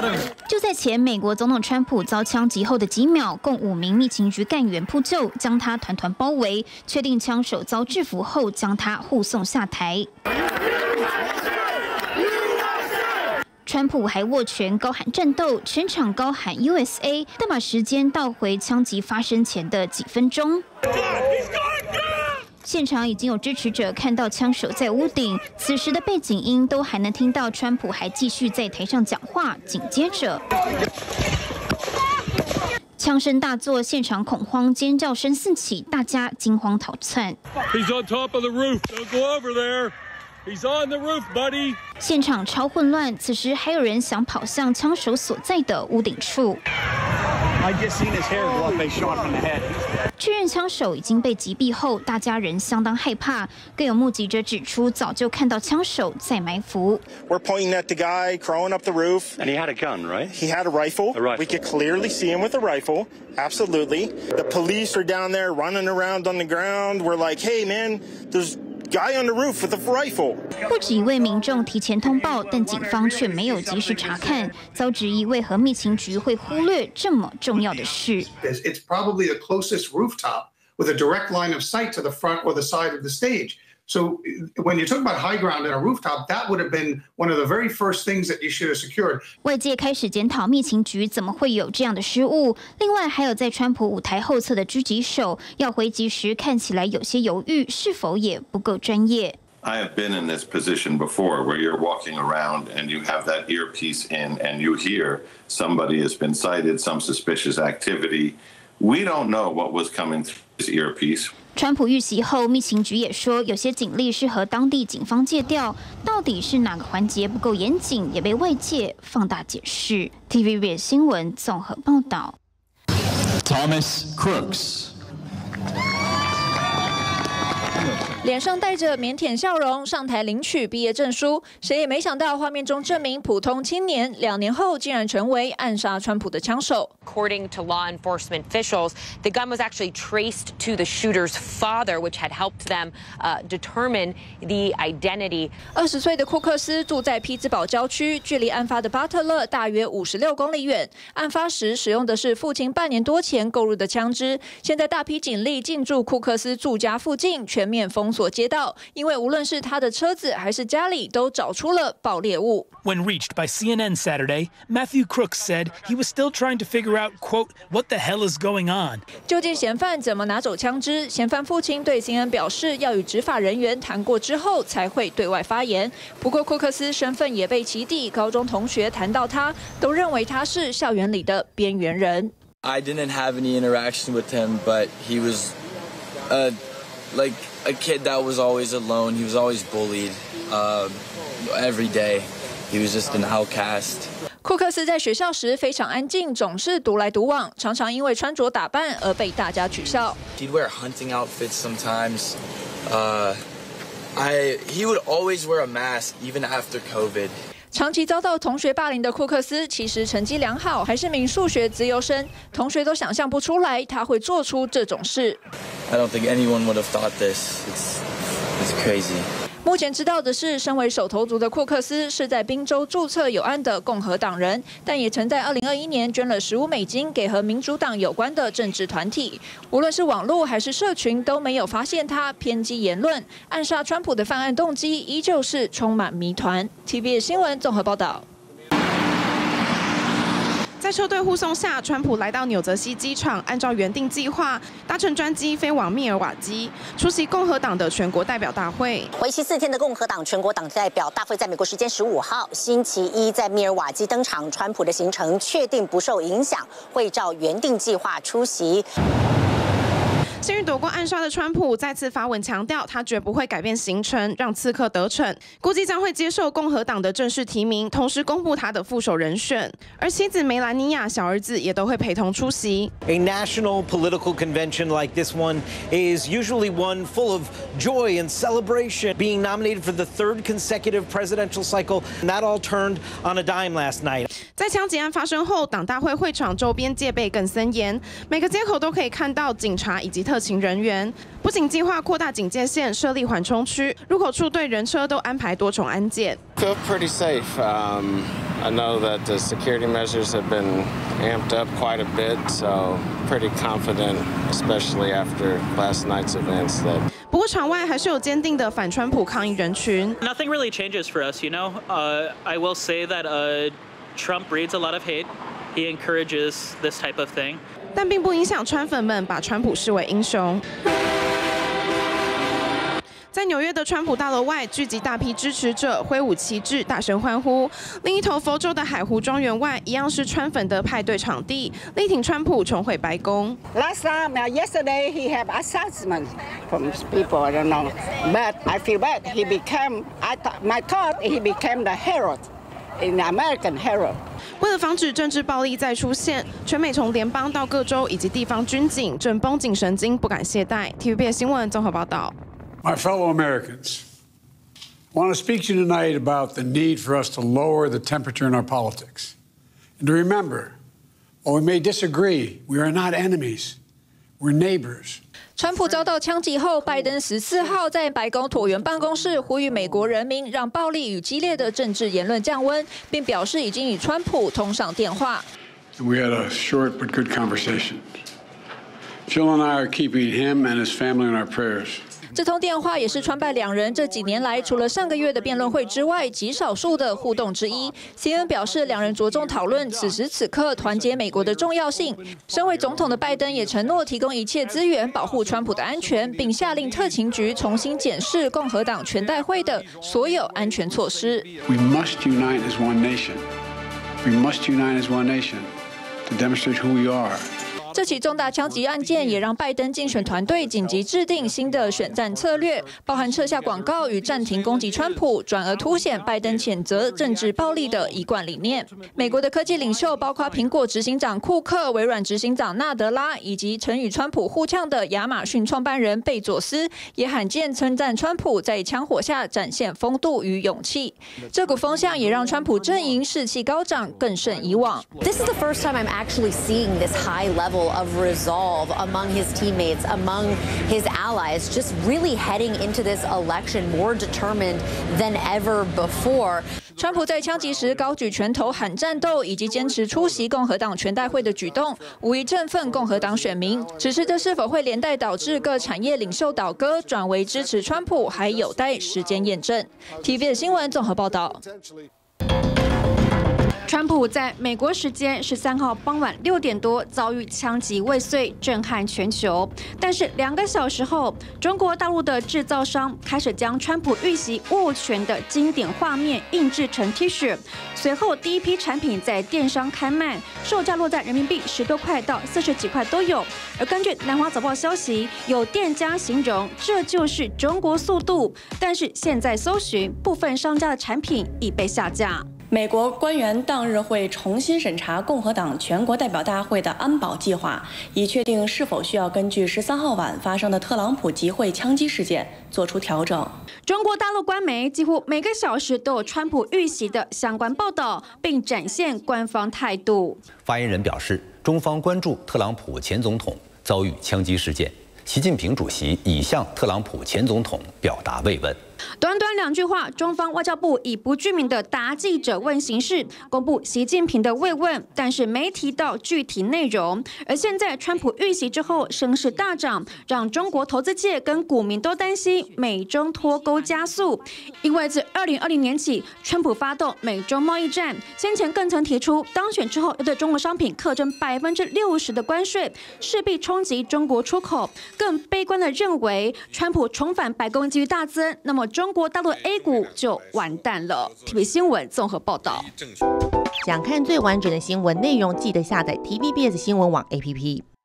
就在前美国总统川普遭枪击后的几秒，共5名密情局干员扑救，将他团团包围，确定枪手遭制服后，将他护送下台。川普还握拳高喊战斗，全场高喊 USA， 但把时间倒回枪击发生前的几分钟。现场已经有支持者看到枪手在屋顶，此时的背景音都还能听到川普还继续在台上讲话。紧接着，枪声大作，现场恐慌，尖叫声四起，大家惊慌逃窜。 He's on top of the roof. Don't go over there. He's on the roof, buddy. 现场超混乱，此时还有人想跑向枪手所在的屋顶处。 I just seen his hair go up. They shot from the head. 确认枪手已经被击毙后，大家仍相当害怕。更有目击者指出，早就看到枪手在埋伏。 We're pointing at the guy crawling up the roof. And he had a gun, right? He had a rifle. We could clearly see him with a rifle. Absolutely. The police are down there running around on the ground. We're like, hey, man, there's guy on the roof with a rifle. 不止一位民众提前通报，但警方却没有及时查看，遭质疑为何密情局会忽略这么重要的事。 It's probably the closest rooftop with a direct line of sight to the front or the side of the stage. So when you talk about high ground and a rooftop, that would have been one of the very first things that you should have secured. 外界开始检讨密情局怎么会有这样的失误。另外，还有在川普舞台后侧的狙击手要回击时，看起来有些犹豫，是否也不够专业。 I have been in this position before where you're walking around and you have that earpiece in and you hear somebody has been cited, some suspicious activity. We don't know what was coming through this earpiece. 川普遇袭后，密情局也说，有些警力是和当地警方借调，到底是哪个环节不够严谨，也被外界放大解释。TVBS 新闻综合报道。 Thomas Crooks。 脸上带着腼腆笑容上台领取毕业证书，谁也没想到画面中这名普通青年2年后竟然成为暗杀川普的枪手。 According to law enforcement officials, the gun was actually traced to the shooter's father, which had helped them determine the identity. 20岁的库克斯住在匹兹堡郊区，距离案发的巴特勒大约56公里远。案发时使用的是父亲半年多前购入的枪支。现在大批警力进驻库克斯住家附近，全面封锁街道，因为无论是他的车子还是家里，都找出了爆裂物。 When reached by CNN Saturday, Matthew Crooks said he was still trying to figure out, quote, what the hell is going on? 究竟嫌犯怎么拿走枪支？嫌犯父亲对 CNN 表示，要与执法人员谈过之后才会对外发言。不过库克斯身份也被起底，高中同学谈到他，都认为他是校园里的边缘人。 I didn't have any interaction with him, but he was, like a kid that was always alone. He was always bullied, every day. He was just an outcast. 库克斯在学校时非常安静，总是独来独往，常常因为穿着打扮而被大家取笑。 He'd wear hunting outfits sometimes. He would always wear a mask, even after COVID. 长期遭到同学霸凌的库克斯，其实成绩良好，还是名数学自由生，同学都想象不出来他会做出这种事。 I don't think anyone would have thought this. It's crazy. 目前知道的是，身为手头族的库克斯是在宾州注册有案的共和党人，但也曾在2021年捐了15美金给和民主党有关的政治团体。无论是网络还是社群，都没有发现他偏激言论。暗杀川普的犯案动机依旧是充满谜团。TVBS 新闻综合报道。 在车队护送下，川普来到纽泽西机场，按照原定计划搭乘专机飞往密尔瓦基，出席共和党的全国代表大会。 为期4天的共和党全国党代表大会在美国时间15号星期一在密尔瓦基登场，川普的行程确定不受影响，会照原定计划出席。 幸运躲过暗杀的川普再次发文强调，他绝不会改变行程，让刺客得逞。估计将会接受共和党的正式提名，同时公布他的副手人选。而妻子梅兰妮亚、小儿子也都会陪同出席。 A national political convention like this one is usually one full of joy and celebration. Being nominated for the 3rd consecutive presidential cycle, and that all turned on a dime last night. 在枪击案发生后，党大会会场周边戒备更森严，每个街口都可以看到警察以及特勤人员。不仅计划扩大警戒线，设立缓冲区，入口处对人车都安排多重安检。 Feel pretty safe. I know that the security measures have been amped up quite a bit, so pretty confident, especially after last night's events. That. 不过场外还是有坚定的反川普抗议人群。 Nothing really changes for us, you know. I will say that Trump breeds a lot of hate. He encourages this type of thing. 但并不影响川粉们把川普视为英雄。在纽约的川普大楼外聚集大批支持者，挥舞旗帜，大声欢呼。另一头佛州的海湖庄园外，一样是川粉的派对场地，力挺川普重回白宫。 Yesterday he had assessment from people. I don't know, but I feel bad. He became. My thought he became the hero, in the American hero. 为了防止政治暴力再出现，全美从联邦到各州以及地方军警正绷紧神经，不敢懈怠。TVB 新闻综合报道。 My fellow Americans, I want to speak to you tonight about the need for us to lower the temperature in our politics. And to remember, while we may disagree, we are not enemies, we're neighbors. 川普遭到枪击后，拜登14号在白宫椭圆办公室呼吁美国人民让暴力与激烈的政治言论降温，并表示已经与川普通上电话。 We had a short but good conversation. Jill and I are keeping him and his family in our prayers. 这通电话也是川拜两人这几年来除了上个月的辩论会之外极少数的互动之一。CNN 表示，两人着重讨论此时此刻团结美国的重要性。身为总统的拜登也承诺提供一切资源保护川普的安全，并下令特勤局重新检视共和党全代会的所有安全措施。 We must unite as one nation. We must unite as one nation to demonstrate who we are. 这起重大枪击案件也让拜登竞选团队紧急制定新的选战策略，包含撤下广告与暂停攻击川普，转而凸显拜登谴责政治暴力的一贯理念。美国的科技领袖，包括苹果执行长库克、微软执行长纳德拉，以及曾与川普互呛的亚马逊创办人贝佐斯，也罕见称赞川普在枪火下展现风度与勇气。这股风向也让川普阵营士气高涨，更胜以往。 This is the first time I'm actually seeing this high level of resolve among his teammates, among his allies, just really heading into this election more determined than ever before. 川普在枪击时高举拳头喊战斗，以及坚持出席共和党全代会的举动，无疑振奋共和党选民。只是这是否会连带导致各产业领袖倒戈，转为支持川普，还有待时间验证。TVB 新闻综合报道。 川普在美国时间13号傍晚6点多遭遇枪击未遂，震撼全球。但是2个小时后，中国大陆的制造商开始将川普遇袭握拳的经典画面印制成 T 恤。随后，第一批产品在电商开卖，售价落在人民币10多块到40几块都有。而根据南华早报消息，有店家形容这就是中国速度，但是现在搜寻部分商家的产品已被下架。 美国官员当日会重新审查共和党全国代表大会的安保计划，以确定是否需要根据13号晚发生的特朗普集会枪击事件做出调整。 中国大陆官媒几乎每个小时都有川普遇袭的相关报道，并展现官方态度。 发言人表示，中方关注特朗普前总统遭遇枪击事件，习近平主席已向特朗普前总统表达慰问。 短短2句话，中方外交部以不具名的答记者问形式公布习近平的慰问，但是没提到具体内容。而现在川普遇袭之后声势大涨，让中国投资界跟股民都担心美中脱钩加速。因为自2020年起，川普发动美中贸易战，先前更曾提出当选之后要对中国商品课征60%的关税，势必冲击中国出口。更悲观的认为，川普重返白宫几率大增，那么中国大陆 A 股就完蛋了。TVB 新闻综合报道。 想看最完整的新闻内容，记得下载 TVBS 新闻网 APP。